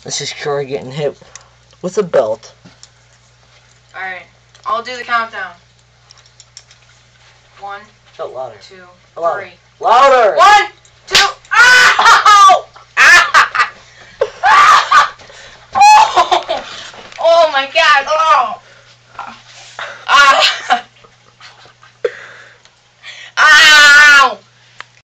This is Curry getting hit with a belt. Alright, I'll do the countdown. 1, Louder. 2, Louder. 3. Louder! 1!